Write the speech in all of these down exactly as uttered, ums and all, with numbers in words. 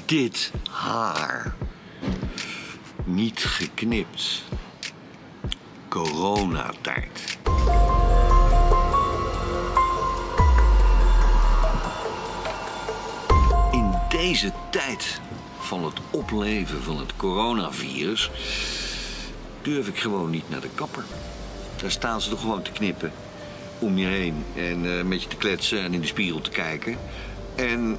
dit haar niet geknipt. Coronatijd. In deze tijd van het opleven van het coronavirus durf ik gewoon niet naar de kapper. Daar staan ze toch gewoon te knippen om je heen en uh, met je te kletsen en in de spiegel te kijken. En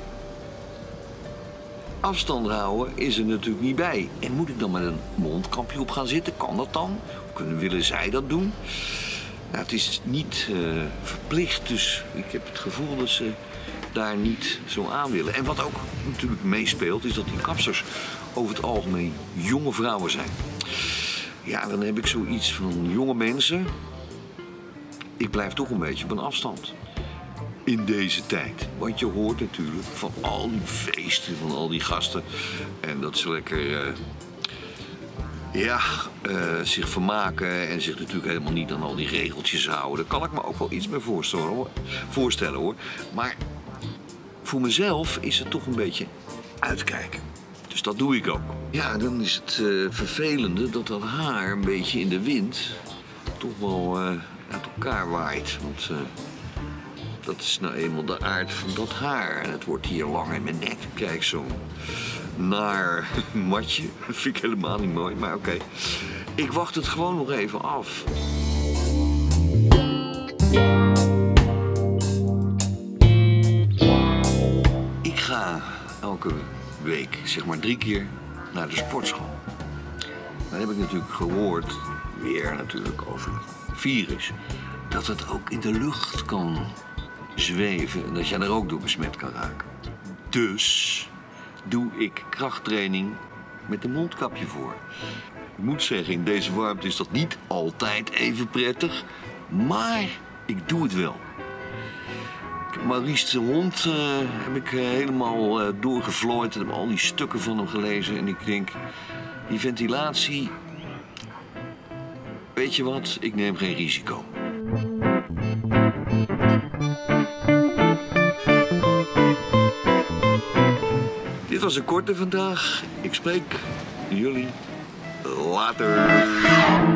afstand houden is er natuurlijk niet bij. En moet ik dan met een mondkapje op gaan zitten? Kan dat dan? Kunnen willen zij dat doen? Nou, het is niet uh, verplicht, dus ik heb het gevoel dat ze daar niet zo aan willen. En wat ook natuurlijk meespeelt, is dat die kapsters over het algemeen jonge vrouwen zijn. Ja, dan heb ik zoiets van jonge mensen. Ik blijf toch een beetje op een afstand. In deze tijd. Want je hoort natuurlijk van al die feesten, van al die gasten. En dat ze lekker uh, ja, uh, zich vermaken en zich natuurlijk helemaal niet aan al die regeltjes houden. Daar kan ik me ook wel iets meer voorstellen hoor. Voorstellen, hoor. Maar voor mezelf is het toch een beetje uitkijken. Dus dat doe ik ook. Ja, dan is het uh, vervelende dat dat haar een beetje in de wind toch wel uh, uit elkaar waait. Want uh, dat is nou eenmaal de aard van dat haar. En het wordt hier lang in mijn nek. Kijk, zo'n naar matje. Dat vind ik helemaal niet mooi, maar oké. Okay. Ik wacht het gewoon nog even af. Ik ga elke week, zeg maar drie keer, naar de sportschool. Dan heb ik natuurlijk gehoord, weer natuurlijk over het virus, dat het ook in de lucht kan zweven en dat je er ook door besmet kan raken. Dus doe ik krachttraining met een mondkapje voor. Ik moet zeggen, in deze warmte is dat niet altijd even prettig, maar ik doe het wel. Maurice de Hond uh, heb ik uh, helemaal uh, doorgevlooid en heb al die stukken van hem gelezen. En ik denk, die ventilatie, weet je wat, ik neem geen risico. Dit was een korte vandaag. Ik spreek jullie later.